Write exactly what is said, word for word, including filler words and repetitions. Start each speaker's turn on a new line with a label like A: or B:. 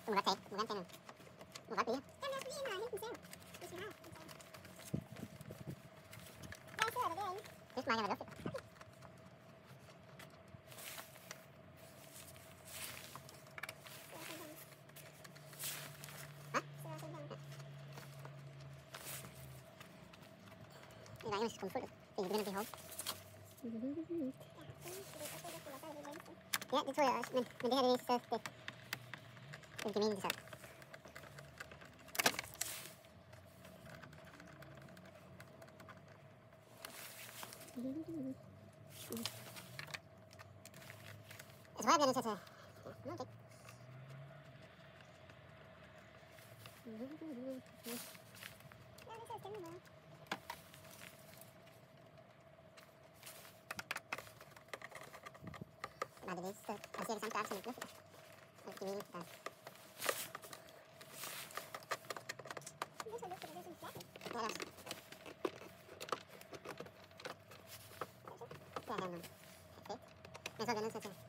A: Du må godt tage. Du må gerne tage noget. Du må godt blive.
B: Jamen, jeg skal lige ind og hente en sav, hvis vi har. Hvad sidder der derinde?
A: Det skal meget gerne være luftigt. Det er dejligt, hvis det kommer fuldt ud. Det begynder at blive hårdt. Ja, det tror jeg også, men, men det her det er så det. Det giver mening, det så. Jeg tror, jeg bliver nødt til at tage... Ja, okay.
B: Ja, det ser spændende ud.
A: Nej, det er vist. Jeg ser det samme størrelse som et luft. Det giver mening, der.
B: Det er så luftigt, og det er sådan fladt.
A: Det er det også. Det er her nu. Perfekt. Men så er jeg nødt til at tage.